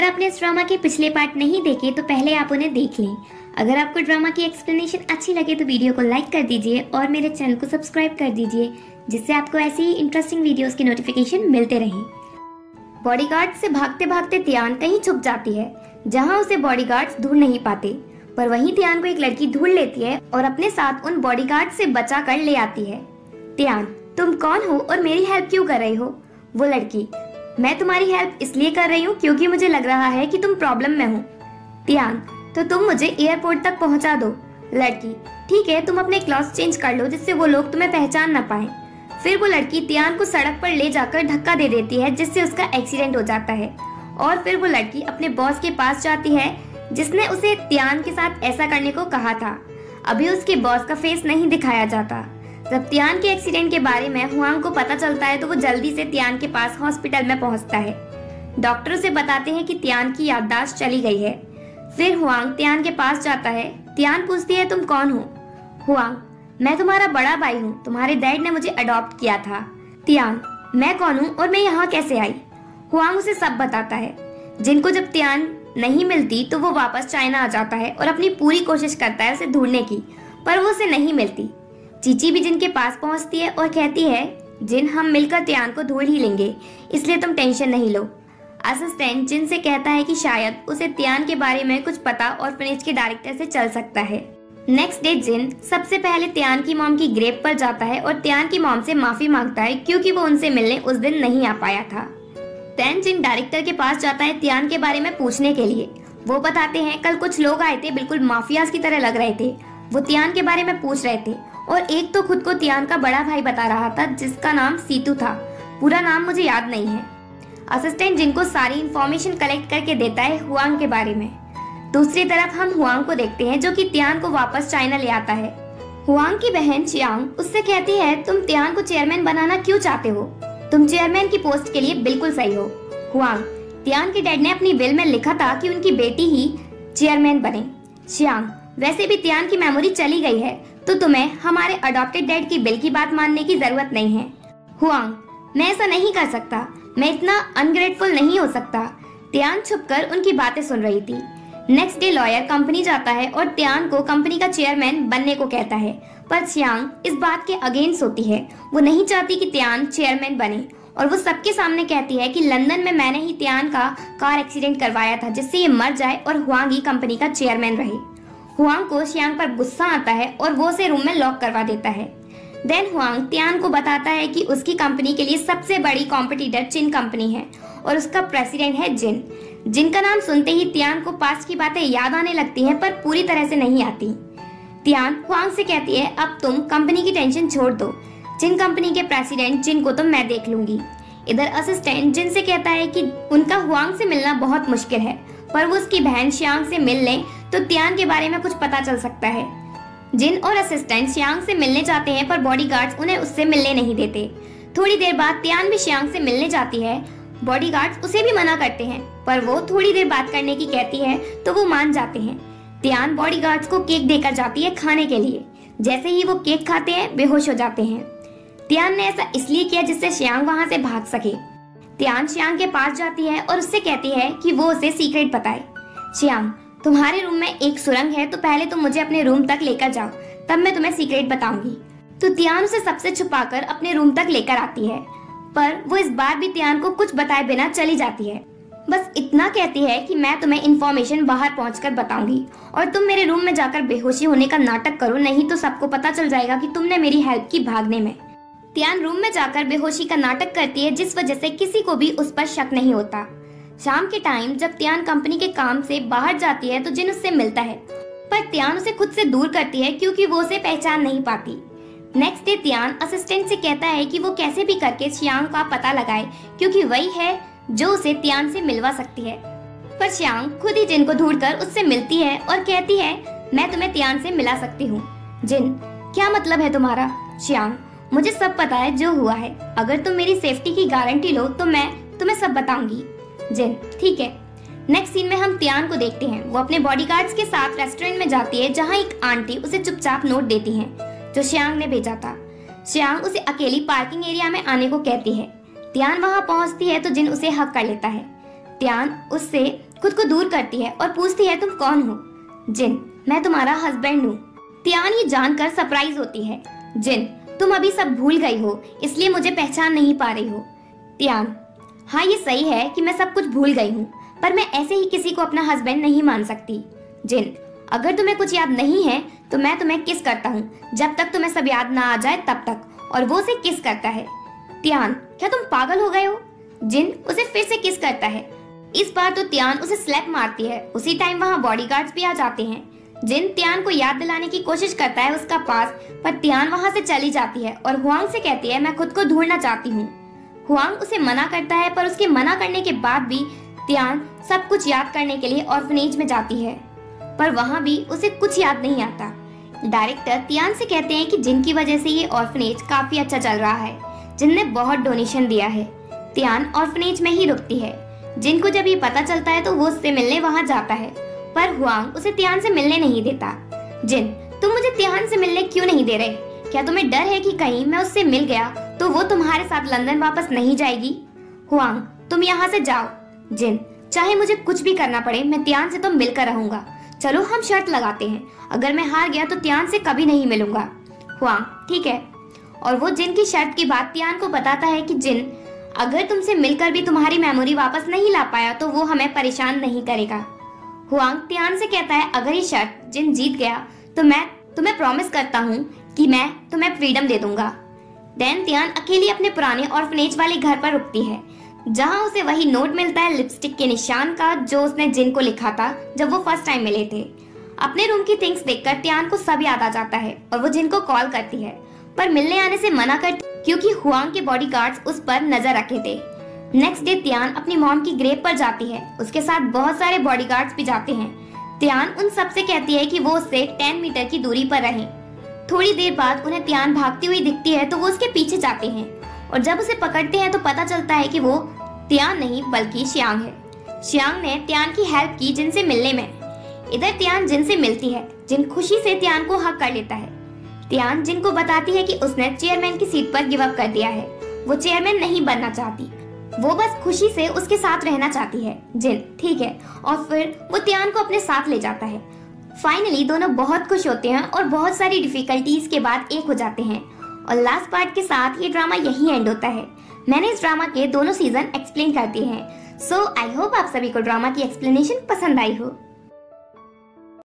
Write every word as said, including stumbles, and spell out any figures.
आपने इस ड्रामा के पिछले पार्ट नहीं देखे तो पहले आप उन्हें देख लें। अगर आपको ड्रामा की एक्सप्लेनेशन अच्छी लगे तो वीडियो को लाइक कर दीजिए और मेरे चैनल को सब्सक्राइब कर दीजिए, जिससे आपको ऐसी ही इंटरेस्टिंग वीडियोस के नोटिफिकेशन मिलते रहें। बॉडीगार्ड से भागते भागते तियान कहीं छुप जाती है जहां उसे बॉडीगार्ड्स ढूंढ नहीं पाते, पर वहीं तियान को एक लड़की ढूंढ लेती है और अपने साथ उन बॉडीगार्ड से बचा कर ले आती है। तियान, तुम कौन हो और मेरी हेल्प क्यों कर रही हो? वो लड़की, मैं तुम्हारी हेल्प इसलिए कर रही हूँ क्योंकि मुझे लग रहा है कि तुम प्रॉब्लम में हो। तियान, तो तुम मुझे एयरपोर्ट तक पहुंचा दो। लड़की, ठीक है, तुम अपने क्लॉथ्स चेंज कर लो जिससे वो लोग तुम्हें पहचान ना पाए। फिर वो लड़की तियान को सड़क पर ले जाकर धक्का दे देती है जिससे उसका एक्सीडेंट हो जाता है। और फिर वो लड़की अपने बॉस के पास जाती है जिसने उसे तियान के साथ ऐसा करने को कहा था। अभी उसके बॉस का फेस नहीं दिखाया जाता। जब तियान के एक्सीडेंट के बारे में हुआंग को पता चलता है तो वो जल्दी से तियान के पास हॉस्पिटल में पहुंचता है। डॉक्टर उसे बताते हैं कि तियान की याददाश्त चली गई है। फिर हुआंग तियान के पास जाता है। तियान पूछती है, तुम कौन हो? हुआंग, मैं तुम्हारा बड़ा भाई हूँ, तुम्हारे डैड ने मुझे अडॉप्ट किया था। तियान, मैं कौन हूँ और मैं यहाँ कैसे आई? हुआंग उसे सब बताता है। जिनको जब तियान नहीं मिलती तो वो वापस चाइना आ जाता है और अपनी पूरी कोशिश करता है उसे ढूंढने की, पर वो उसे नहीं मिलती। चीची भी जिन के पास पहुंचती है और कहती है, जिन, हम मिलकर तियान को ढूंढ ही लेंगे, इसलिए तुम टेंशन नहीं लो। असिस्टेंट जिन से कहता है कि शायद उसे तियान के बारे में कुछ पता और फिनिश के डायरेक्टर से चल सकता है। नेक्स्ट डे जिन सबसे पहले तियान की मॉम की ग्रेव पर जाता है और तियान की मॉम से माफी मांगता है क्योंकि वो उनसे मिलने उस दिन नहीं आ पाया था। देन जिन डायरेक्टर के पास जाता है तियान के बारे में पूछने के लिए। वो बताते हैं, कल कुछ लोग आए थे, बिल्कुल माफियाज की तरह लग रहे थे। वो तियान के बारे में पूछ रहे थे और एक तो खुद को तियान का बड़ा भाई बता रहा था जिसका नाम सीतू था। पूरा नाम मुझे याद नहीं है। असिस्टेंट जिनको सारी इंफॉर्मेशन कलेक्ट करके देता है हुआंग के बारे में। दूसरी तरफ हम हुआंग को देखते हैं जो कि तियान को वापस चाइना ले आता है। हुआंग की बहन चियांग उससे कहती है, तुम तियान को चेयरमैन बनाना क्यों चाहते हो? तुम चेयरमैन की पोस्ट के लिए बिल्कुल सही हो। हुआंग, तियान के डैड ने अपनी विल में लिखा था कि उनकी बेटी ही चेयरमैन बने। चियांग, वैसे भी तियान की मेमोरी चली गई है तो तुम्हें हमारे अडॉप्टेड डैड की बिल की बात मानने की जरूरत नहीं है। हुआंग, मैं ऐसा नहीं कर सकता, मैं इतना अनग्रेटफुल नहीं हो सकता। तियान छुपकर उनकी बातें सुन रही थी। नेक्स्ट डे लॉयर कंपनी जाता है और तियान को कंपनी का चेयरमैन बनने को कहता है, पर चियांग इस बात के अगेंस्ट होती है। वो नहीं चाहती कि तियान चेयरमैन बने और वो सबके सामने कहती है कि लंदन में मैंने ही तियान का कार एक्सीडेंट करवाया था जिससे ये मर जाए और हुआंग ही कंपनी का चेयरमैन रहे। हुआंग को चियांग पर गुस्सा आता है और वो उसे रूम में लॉक करवा देता है। देन हुआंग तियान को बताता है कि उसकी कंपनी के लिए सबसे बड़ी कॉम्पिटिटर चिन कंपनी है और उसका प्रेसिडेंट है जिन। जिनका नाम सुनते ही तियान को पास्ट की बातें याद आने लगती हैं पर पूरी तरह से नहीं आती। तियान हुआंग से कहती है, अब तुम कंपनी की टेंशन छोड़ दो, जिन कंपनी के प्रेसिडेंट जिन को तो मैं देख लूंगी। इधर असिस्टेंट जिन से कहता है कि उनका हुआंग से मिलना बहुत मुश्किल है, पर वो उसकी बहन चियांग से मिल लें तो तियान के बारे में कुछ पता चल सकता है। जिन और असिस्टेंट चियांग से मिलने जाते हैं पर बॉडीगार्ड्स उन्हें उससे मिलने नहीं देते। थोड़ी देर बाद तियान भी चियांग से मिलने जाती है। बॉडीगार्ड्स उसे भी मना करते हैं पर वो थोड़ी देर बात करने की कहती है तो वो मान जाते हैं। तियान बॉडीगार्ड्स को केक देकर जाती है खाने के लिए। जैसे ही वो केक खाते हैं बेहोश हो जाते हैं। तियान ने ऐसा इसलिए किया जिससे चियांग वहां से भाग सके। तियान चियांग के पास जाती है और उससे कहती है कि वो उसे सीक्रेट बताए। चियांग, तुम्हारे रूम में एक सुरंग है तो पहले तुम मुझे अपने रूम तक लेकर जाओ, तब मैं तुम्हें सीक्रेट बताऊंगी। तो तियान उसे सबसे छुपाकर अपने रूम तक लेकर आती है, पर वो इस बार भी तियान को कुछ बताए बिना चली जाती है। बस इतना कहती है कि मैं तुम्हें इन्फॉर्मेशन बाहर पहुंचकर बताऊंगी और तुम मेरे रूम में जाकर बेहोशी होने का नाटक करो, नहीं तो सबको पता चल जाएगा कि तुमने मेरी हेल्प की भागने में। तियान रूम में जाकर बेहोशी का नाटक करती है जिस वजह से किसी को भी उस पर शक नहीं होता। शाम के टाइम जब तियान कंपनी के काम से बाहर जाती है तो जिन उससे मिलता है, पर तियान उसे खुद से दूर करती है क्योंकि वो उसे पहचान नहीं पाती। नेक्स्ट डे तियान असिस्टेंट से कहता है कि वो कैसे भी करके चियांग का पता लगाए क्योंकि वही है जो उसे तियान से मिलवा सकती है। पर चियांग खुद ही जिन को ढूंढकर उससे मिलती है और कहती है, मैं तुम्हें तियान से मिला सकती हूँ। जिन, क्या मतलब है तुम्हारा? चियांग, मुझे सब पता है जो हुआ है, अगर तुम मेरी सेफ्टी की गारंटी लो तो मैं तुम्हें सब बताऊंगी। जिन, ठीक है। नेक्स्ट सीन में हम तियान को देखते हैं। वो अपने बॉडीगार्ड्स के साथ रेस्टोरेंट में जाती है जहाँ एक आंटी उसे चुपचाप नोट देती हैं जो चियांग ने भेजा था। चियांग उसे अकेली पार्किंग एरिया में आने को कहती है। तियान वहां पहुंचती है तो जिन उसे हक कर लेता है। तियान उससे खुद को दूर करती है और पूछती है तुम कौन हो? जिन, मैं तुम्हारा हस्बैंड हूँ। तियान ये जानकर सरप्राइज होती है। जिन, तुम अभी सब भूल गई हो, इसलिए मुझे पहचान नहीं पा रही हो। तियान, हाँ ये सही है कि मैं सब कुछ भूल गई हूँ, पर मैं ऐसे ही किसी को अपना हस्बैंड नहीं मान सकती। जिन, अगर तुम्हें कुछ याद नहीं है तो मैं तुम्हें किस करता हूँ, जब तक तुम्हें सब याद ना आ जाए तब तक, और वो उसे किस करता है। तियान, क्या तुम पागल हो गए हो? जिन उसे फिर से किस करता है। इस बार तो तियान उसे स्लैप मारती है। उसी टाइम वहाँ बॉडीगार्ड्स भी आ जाते हैं। जिन तियान को याद दिलाने की कोशिश करता है उसका पास, पर तियान वहाँ से चली जाती है और हुआंग से कहती है मैं खुद को ढूंढना चाहती हूँ। हुआंग उसे मना करता है, पर उसके मना करने के बाद भी तियान सब कुछ याद करने के लिए ऑर्फनेज में जाती है, पर वहाँ भी उसे कुछ याद नहीं आता। डायरेक्टर तियान से कहते हैं कि जिन की वजह से ये ऑर्फनेज काफी अच्छा चल रहा है, जिन ने बहुत डोनेशन दिया है। तियान ऑर्फनेज में ही रुकती है। जिन को जब ये पता चलता है तो वो उससे मिलने वहाँ जाता है, पर हुआंग उसे तियान से मिलने नहीं देता। जिन, तुम मुझे तियान से मिलने क्यों नहीं दे रहे? क्या तुम्हें डर है कि कहीं मैं उससे मिल गया तो वो तुम्हारे साथ लंदन वापस नहीं जाएगी? हुआंग, तुम यहाँ से जाओ। जिन, चाहे मुझे कुछ भी करना पड़े मैं तियान से तो मिलकर रहूंगा। चलो हम शर्त लगाते हैं, अगर मैं हार गया तो तियान से कभी नहीं मिलूंगा। हुआंग, ठीक है। और वो जिन की शर्त की बात तियान को बताता है कि जिन, अगर तुमसे मिलकर भी तुम्हारी मेमोरी वापस नहीं ला पाया तो वो हमें परेशान नहीं करेगा। हुआंग तियान से कहता है अगर ये शर्त जिन जीत गया तो मैं तुम्हें प्रॉमिस करता हूँ कि मैं तुम्हें फ्रीडम दे दूंगा। देन तियान अकेली अपने पुराने ऑर्फनेज वाले घर पर रुकती है, जहाँ उसे वही नोट मिलता है लिपस्टिक के निशान का जो उसने जिन को लिखा था जब वो फर्स्ट टाइम मिले थे। अपने रूम की थिंग्स देखकर तियान को सब याद आ जाता है और वो जिन को कॉल करती है, पर मिलने आने से मना करती क्योंकि हुआंग के बॉडीगार्ड्स उस पर नजर रखे थे। नेक्स्ट डे तियान अपनी मॉम की ग्रेव पर जाती है। उसके साथ बहुत सारे बॉडीगार्ड्स भी जाते हैं। तियान उन सब से कहती है कि वो उससे टेन मीटर की दूरी पर रहें। थोड़ी देर बाद उन्हें तियान भागती हुई दिखती है तो वो उसके पीछे जाते हैं, और जब उसे पकड़ते हैं तो पता चलता है कि वो तियान नहीं बल्कि शियांग है। शियांग ने तियान की हेल्प की जिन से मिलने में। इधर तियान जिन से मिलती है। जिन खुशी से तियान को हक कर लेता है। तियान जिन को बताती है कि उसने चेयरमैन की सीट पर गिव अप कर दिया है। वो चेयरमैन नहीं बनना चाहती, वो बस खुशी से उसके साथ रहना चाहती है। जिन ठीक है, और फिर वो तियान को अपने साथ ले जाता है। फाइनली दोनों बहुत खुश होते हैं और बहुत सारी डिफिकल्टीज के बाद एक हो जाते हैं, और लास्ट पार्ट के साथ ये ड्रामा यही एंड होता है। मैंने इस ड्रामा के दोनों सीजन एक्सप्लेन कर दिए हैं, सो आई होप आप सभी को ड्रामा की एक्सप्लेनेशन पसंद आई हो।